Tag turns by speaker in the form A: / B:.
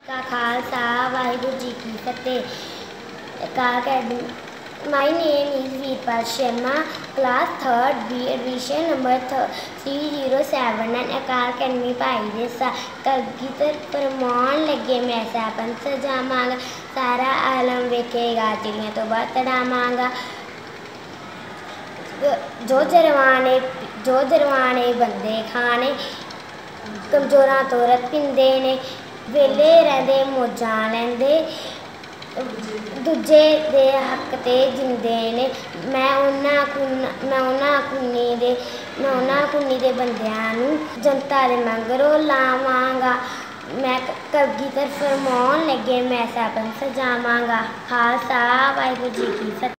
A: का खालसा वाहिगुरू जी की फतेह। Akal Academy. My name is Veerpal Sharma, class 3rd B, edition number 307 and Akal Academy Bhai desa। Kalgidhar फरमान लगे मैं सैपन सजावांगा, सारा आलम वेखेगा चिड़ियां तो बतड़ावांगा। जो जरवाने बंदे खाने, कमजोरां तो रत पिंदे ने, वेले रहंदे मौजां लैंदे, दूजे दे हक ते जिंदे ने। मैं उन्हां कुन्नी दे बंदियां नूं जनता दे मंगरों लावांगा। मैं कलगीधर फरमान लगे मैं सैपन सजावांगा। खालसा वाहिगुरू जी की फतेह।